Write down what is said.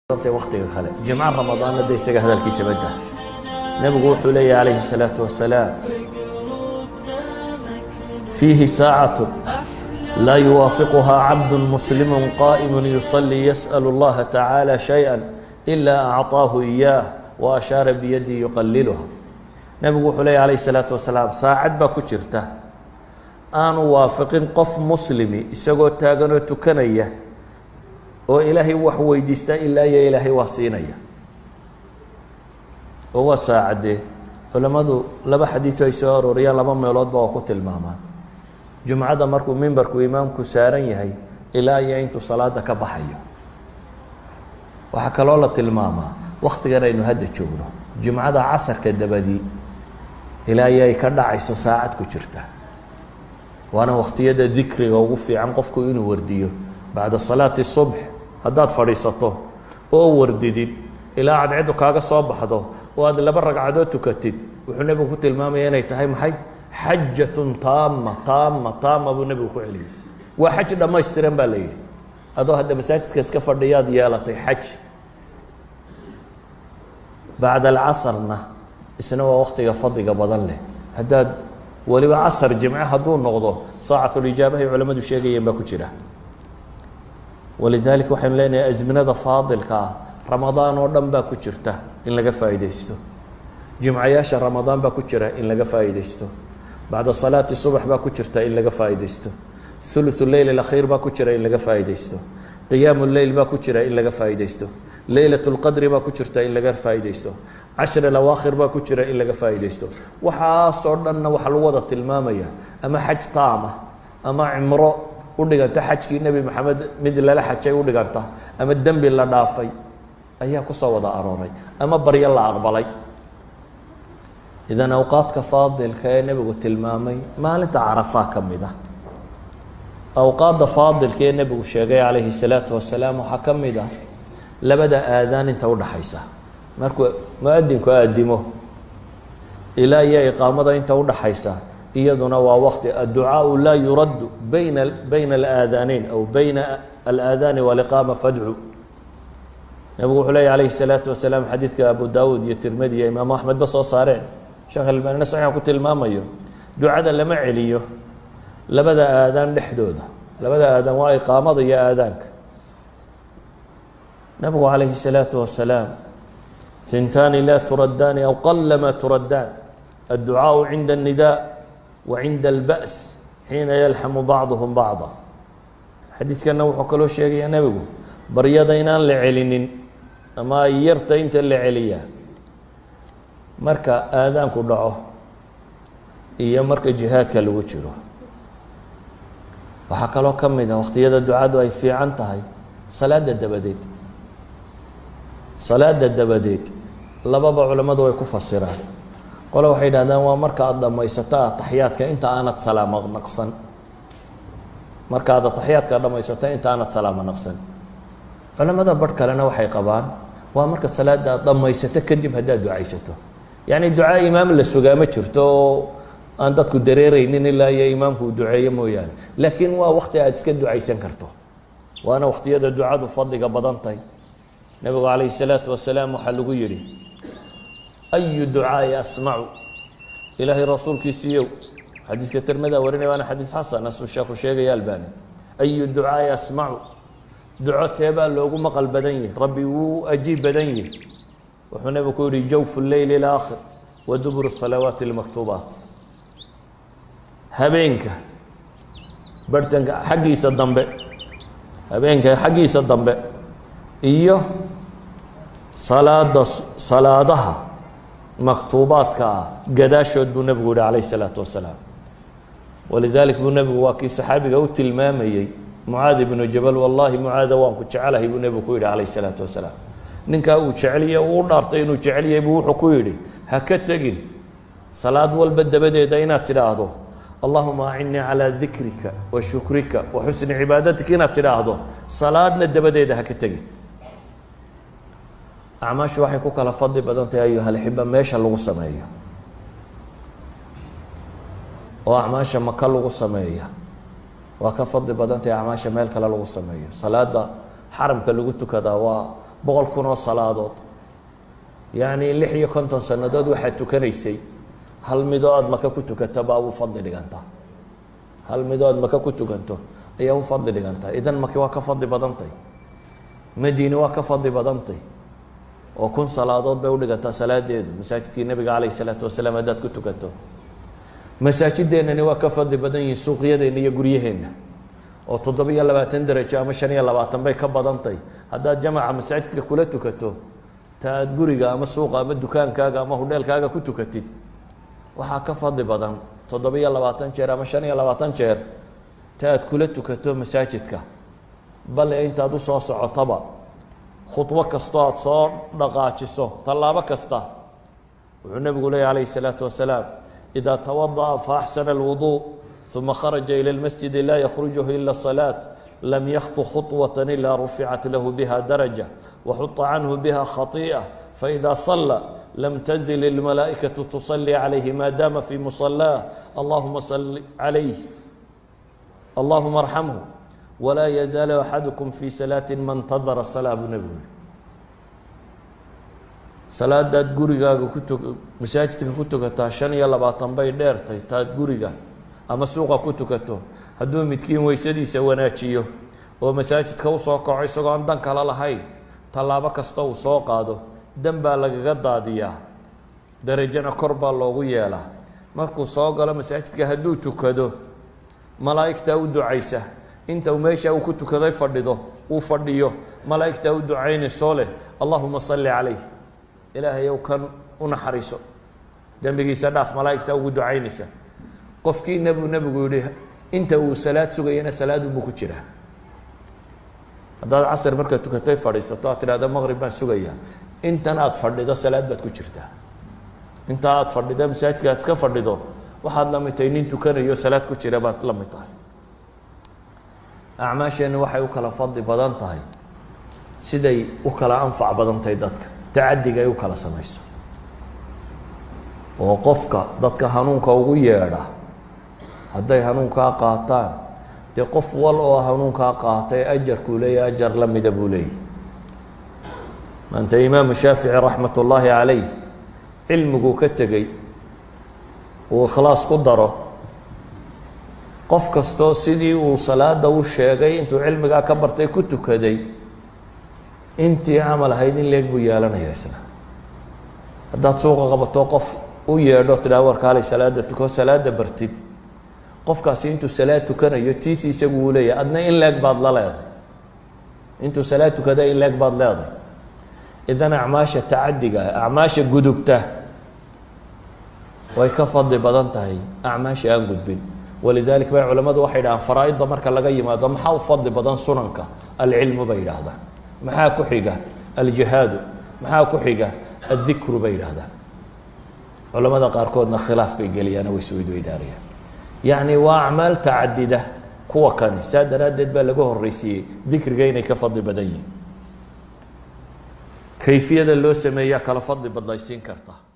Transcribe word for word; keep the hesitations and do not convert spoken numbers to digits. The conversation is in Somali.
وقتك خلق جمع رمضان لدي سجى هذا الكيس بده نبي قول لي عليه الصلاة والسلام فيه ساعة لا يوافقها عبد مسلم قائم يصلي يسأل الله تعالى شيئا إلا أعطاه إياه وأشار بيدي يقللها. نبي قول لي عليه الصلاة والسلام ساعد بكتشرته أنا وافق قف مسلمي يسقط تاجنو تكنيه oo ilaahay wax weydiista ilaa ya ilaahay waa siinaya oo waa saacade culimadu laba xadiis ay soo arooriyaan laba meelood baa ku tilmaamaan jumcada markuu minbarku imaamku saaran yahay ilaa ya intuu salaada ka baxayo waxa kale oo la tilmaamaa waqtigan aynu hadda joogno jumcada casarka dabadii ilaa ya ay ka dhacayso saacad ku jirta waana waqtiyada dhikriga ugu fiican qofku inuu wardiyo بعد صلاة الصبح هداد فريسته أو وردديد إلى عد عدو كاغا صباحدو وهذا اللي برق عدو تكتد وحنا بنقول المامي أنا يتهاي محي حجة تامة تامة تامة أبو النبي وكعلي وحج ده ما يستلم بالي هذا هذا مساجد كسكفر رياض يالتي حج بعد العصرنا السنة وقت يفضي قبضان له هداد ولو عصر الجمعة هدون نغضو ساعة الإجابة علماء الشيخية باكو جرا ولذلك وحين لنا أزمنة فاضل كا رمضان ودم باكو جرته إن لقى فايدة جمعة ياشا رمضان باكو جرة إن لقى فايدة بعد صلاة الصبح باكو جرته إن لقى فايدة ثلث الليل الأخير باكو جرة إن لقى فايدة قيام الليل باكو جرة إن لقى فايدة ليلة القدر باكو جرته إن لقى فايدة عشر الأواخر باكو جرة إن لقى فايدة وحاصرنا وحلوضة المامية أما حج طامة أما عمره ودغانتا حجكي نبي محمد مد لا حجay u dhiganta ama dambi la dhaafay ayaa ku soo wada arooray ama bari la aqbalay idan awqaadka faadilka ee nabigu tilmaamay maalinta arafa kamida awqaadda faadilka ee nabigu sheegay alayhi salatu wasalaam waxa kamida labada aadaan inta u dhaxaysa markuu muadinku aadimo ilaa ya iqaamada inta u dhaxaysa iyaduna waa waqti الدعاء لا يرد بين بين الآذانين أو بين الآذان والإقامة فادعوا. نبي عليه الصلاة والسلام حديث أبو داود الترمذي إمام أحمد بس صارين شغل البنا صحيح قلت المام أيوه دعاء لما عليه لبدا آذان لحدوده لبدا آذان وإقامة يا آذانك. نبي عليه الصلاة والسلام ثنتان لا تردان أو قلما تردان الدعاء عند النداء وعند البأس حين يلحم بعضهم بعضا. حديث كان نوح كله شيء يا نبي بريادين لعلنين أما يرت أنت اللي عليا مركا آذان كدعوه إيا مركا جهاد كالوجره وحكى له كم من وقت يد الدعاء أي في عنتهاي صلاة الدبديت صلاة الدبديت لبابا علماء دو يكف الصراط قالوا waxay yiraahdaan waa marka aad dhamaysataa taxiyaadka inta aanad salaamo naqsan marka aad taxiyaadka dhamaysataa inta aanad salaamo naqsan culimada bar kalena waxay qabaan waa marka salaada dhamaysato kadib hadaa ducaysato yani ducaa imaam la sugaama jirto aan dadku dareeraynin ilaa ya imaamku duceeyo mooyaan laakiin waa waqti aad iska ducaysan karto waana waqtiyada ducadu fadliga badan tahay nabiga kaleey salaatu wasalaam waxa lagu yiri أي دعاء أسمع إلهي رسول كيسيو حديث كتير مدى وريني وأنا حديث حسن نسو الشيخ الشيخ يالباني أي دعاء أسمع دعاء تيبا لو مقل بدني ربي وأجيب بدني وحنا بقول جوف الليل الآخر ودبر الصلوات المكتوبات هبينك برتنك حقي صدام بي هبينك حقي صدام بي إيوه صلاة صلاتها مكتوبات كا قداشود بنبي عليه الصلاة والسلام ولذلك بنبي واكي صحابي قوت المامي معاذ بن جبل والله معاذ وان كجعله بنبي كويد عليه الصلاة والسلام ننكا وجعليه ودارتين وجعليه بوحو كويدي هكتجين صلاة والبد بدي دينات تراهدو اللهم أعني على ذكرك وشكرك وحسن عبادتك إنا تراهدو صلاة ندبدي ده هكتجين أعماش واحد كوكا لفضي بدنت أيها الأحبة ماشى لغو سماية وأعماش مكان لغو سماية وكفضي بدنت أعماش مالك لغو سماية صلاة حرم كاللغو تكدا boqol kun oo salaadood yacni lix iyo konton sannadood waxaad tukanaysay hal midoo aada maka ku tukata baa u fadli dhigantaa hal midoo aada maka ku tukanto ayaa u fadli dhigantaa idan maki waa ka fadli badantay madiine waa ka fadli badantay oo kun salaadood bay u dhigantaa salaadeedu masaajidkii nabiga calayh isalaatu wasalaam haddaad ku tukato masaajideennani waa ka fadli badan yihiin suuqyadeenna iyo guryaheenna oo toddoba-iyo labaatan darajo ama shan iyo labaatan bay ka badantay haddaad jamaca masaajidka kula tukato ta aad guriga ama suuqa ama dukaankaaga ama hudheelkaaga ku tukatid waxaa ka fadli badan toddoba-iyo labaatan jeer ama shan iyo labaatan jeer ta aad kula tukato masaajidka bale intaad u soo socotaba khudbo kastoo aada soo dhaqaajiso tallaabo kasta wuxuu nebigu leeyahy calayhi salaatu wasalaam idaa tawada'a fa axsana alwuduu uma kharaja ila lmasjidi laa yakhrujuhu ila asalaat lam yakhtu khuطwatan ilaa ruficat lahu biha daraja waxuطa canhu biha khatiئة faإida صلى lam tزل الmalaaئikaة تصلي عalayhi ma dama fi muصلاah allahuma صل عalayh allahuma arxamhu walaa yazaalu axadukum fi salaaةi ma اntadara الsalaa buu nebigu yiri salaadaad gurigaaga ku tu masaajidka ku tukataa shan iyo labaatan bay dheertay taad guriga ama suuqa ku tukato hadduu midkiin weysadiisa wanaajiyo oo masaajidka usoo kaco isagoo aan dan kala lahayn tallaabo kasta uu soo qaado dan baa lagaga daadiyaa darajana kor baa loogu yeelaa markuu soo galo masaajidka hadduu tukado malaa'igtaa u ducaysa inta uu meesha uu ku tukaday fadhido uu fadhiyo malaa'igtaa u ducaynaysoo leh allahuma salli calayh ilaahayow kan u naxariiso dembigiisa dhaaf malaa'igtaa ugu ducaynaysa qofkiina buu nebigu yihi inta uu salaad sugayana salaadunbuu ku jiraa haddaad casr markaad tukatay fadhiisato aad tidhahda maqrib baan sugayaa intan aada fadhido salaad baad ku jirtaa inta aada fadhida masaajidka aad iska fadhido waxaad la mid tahay nin tukanayo salaad ku jira baad la mid tahay acmaasheenna waxay u kala fadli badan tahay siday u kala anfac badan tahay dadka tacadiga ay u kala samayso oo qofka dadka hanuunka ugu yeedha hadday hanuunkaa qaataan dee qof wal oo hanuunkaa qaatay ajarkuu leeyahy ajar la mida buu leeyahy maanta imaamu shaafici raxmat ullaahi calayh cilmiguu ka tegey uu ikhlaas ku daro qof kastoo sidii uu salaada u sheegay intuu cilmigaa ka bartay ku tukaday intii camal ahayd in leeg buu yeelanaya isna haddaad suuqa qabato qof u yeedho tidhaha warkaalay salaada tuko salaada bartid qofkaasi intuu salaad tukanayo tiisi isagu uu leeyahay adna in leeg baad la leedahay intuu salaad tukada in leeg baad leedahay idan acmaasha tacadiga acmaasha gudubta way ka fadli badan tahay acmaasha aan gudbin walidalik bay culamadu waxay dhahaan faraa-idda marka laga yimaado maxaa u fadli badan sunanka alcilmu bay yidhaahdaan maxaa ku xiga aljihaadu maxaa ku xiga addikru bay yidhaahdaan culamada qaarkoodna khilaaf bay geliyaana way isweydaarayaan yacni waa acmaal tacadida kuwa kani saa daraaddeed baa laga horreysiiyey dikriga inay ka fadli badan yihiin kayfiyada loo sameeyaa kala fadli badnaysiin karta